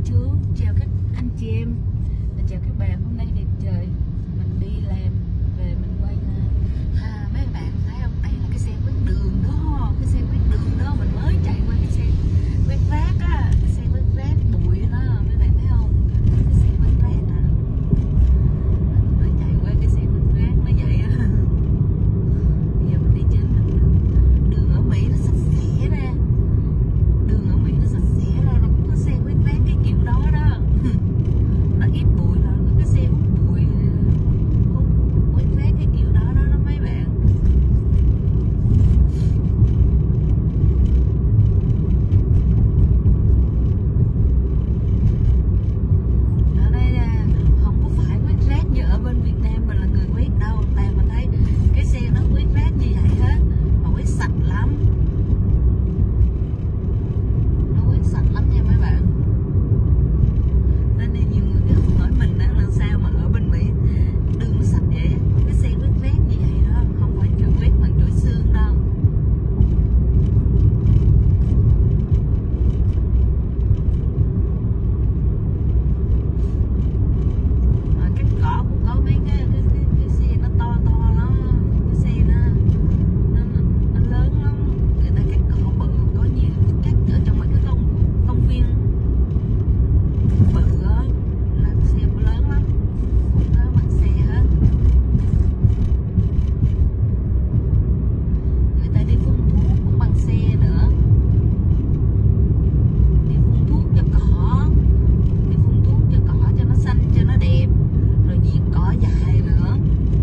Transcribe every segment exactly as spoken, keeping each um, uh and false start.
chú, chào các anh chị em, chào các bạn. Hôm nay đẹp trời, mình đi làm về mình quay ra. À, mấy bạn thấy không? Đây là cái xe quét đường đó, cái xe quét đường đó mình mới chạy qua cái xe quét rác á, cái xe quét rác bụi đó, mấy bạn thấy không? Cái xe quét rác á, mới chạy qua cái xe quét rác nó vậy á. Giờ mình đi trên đường ở Mỹ nó sạch sẽ ra, đường ở Mỹ nó sạch sẽ ra, nó cũng có xe quét rác cái kiểu đó đó. Nó ít bụi là có cái xe hút bụi, hút quét rác cái kiểu đó đó, đó mấy bạn. Ở đây là không có phải quét rác như ở bên Việt Nam mình là người quét đâu, tại mình thấy cái xe nó quét rác như vậy hết mà quét sạch lắm, nó quét sạch lắm nha mấy bạn. Nên nhiều người cứ hỏi mình đó là sao mà ở bên Mỹ đường nó sạch vậy, cái xe quét rác như vậy đó, không phải chữa quét bằng chổi xương đâu. À, cái cỏ cũng có mấy cái cái, cái, cái xe nó to to lắm, cái xe nó nó, nó lớn lắm, người ta cắt cỏ bự, có nhiều cắt ở trong mấy cái công công viên bự á, là xe lớn lắm, cũng có bằng xe hết. Người ta đi phun thuốc cũng bằng xe nữa, đi phun thuốc cho cỏ, đi phun thuốc cho cỏ cho nó xanh cho nó đẹp, rồi diệt cỏ dại nữa.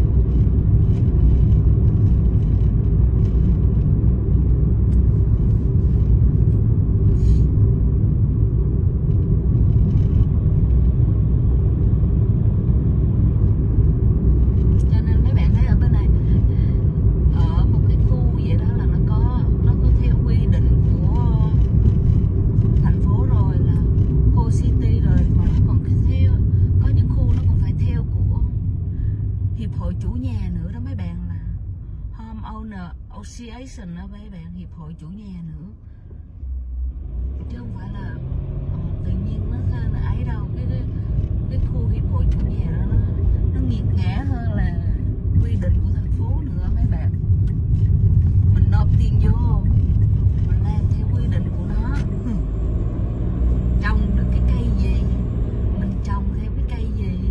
Cho nên mấy bạn thấy ở bên này, ở một cái khu vậy đó là nó có nó có theo quy định của thành phố rồi, là khu city rồi, mà nó còn cái theo có những khu nó còn phải theo của hiệp hội chủ nhà nữa đó mấy bạn, là Homeowner Association đó mấy bạn, hiệp hội chủ nhà nữa, chứ không phải là ờ, tự nhiên nó là ấy đâu. Cái cái, cái khu hiệp hội chủ nhà đó nó, nó nghiệt ngã hơn là quy định của thành phố nữa mấy bạn. Mình nộp tiền vô, mình làm theo quy định của nó. Trồng được cái cây gì mình trồng theo cái cây gì,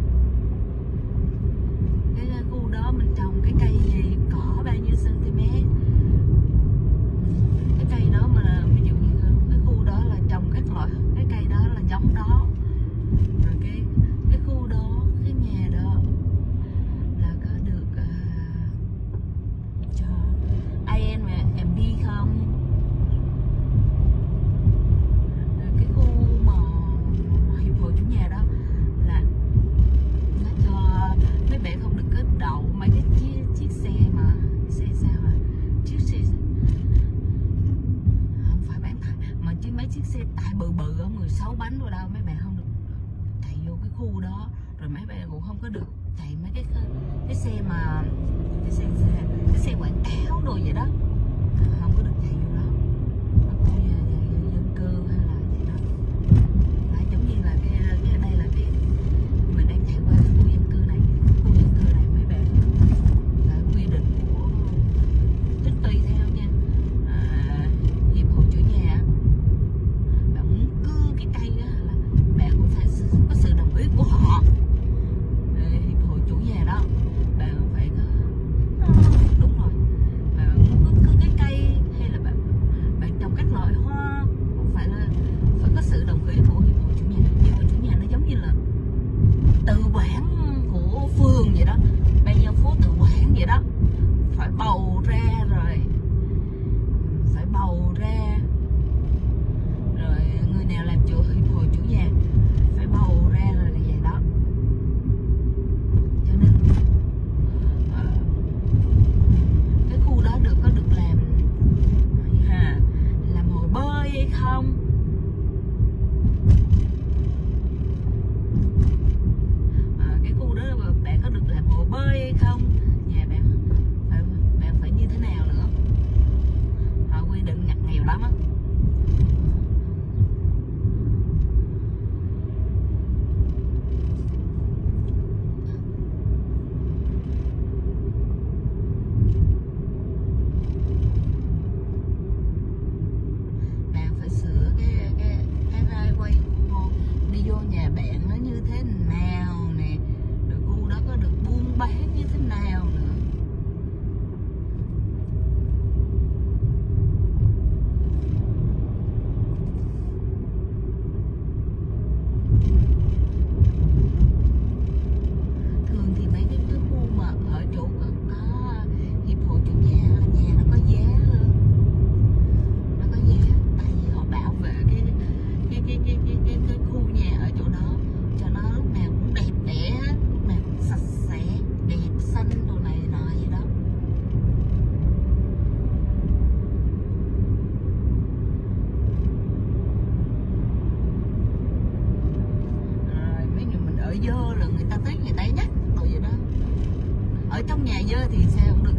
cái khu đó mình trồng cái cây gì, cỏ bao nhiêu cm, cái cây đó mà ví dụ như cái khu đó là trồng các loại cái cây đó là giống đó, rồi cái cái khu đó, cái nhà đó là có được uh, cho i en và em bê không. Rồi cái khu mà hiệp hội chủ nhà đó là nó cho mấy bạn không được có đậu mấy cái chiếc, chiếc xe mà xe sao à, chiếc xe không phải bán tải mà chứ mấy chiếc xe tải bự bự ở mười sáu bánh rồi đâu, mấy bạn không được chạy vô cái khu đó. Rồi mấy bạn cũng không có được chạy mấy cái cái xe mà cái xe cái xe quảng cáo rồi vậy đó, không có được chạy vô đó. Nó cũng như dân cư hay là vậy đó. Đấy, giống như là cái cái ở đây là cái mình đang chạy qua cái khu dân cư này, khu dân cư này mấy bạn là quy định của, tức tùy theo nha, à, hiệp hội chủ nhà. Bạn muốn cưa cái cây đó là bạn cũng phải có sự đồng ý của họ. Rồi hiệp hội chủ nhà đó bạn phải có, đúng rồi, bạn muốn cưa cái cây hay là bạn bạn trồng các loại hoa cũng phải là phải có sự đồng ý của hiệp hội chủ nhà. Hiệp hội chủ nhà nó giống như là tự quản của phường vậy đó, ban nhân phố tự quản vậy đó, phải bầu ra rồi phải bầu ra rồi người nào làm chủ hiệp hội chủ nhà phải bầu ra rồi là vậy đó. Cho nên uh, cái khu đó được có được làm ha, làm hồ bơi hay không, à, cái khu đó bạn có được làm hồ bơi hay không, nhà bạn phải, bạn phải như thế nào nữa, họ quy định ngặt nghèo lắm á. dơ là người ta tới người ta nhắc rồi vậy đó. Ở trong nhà dơ thì xe không được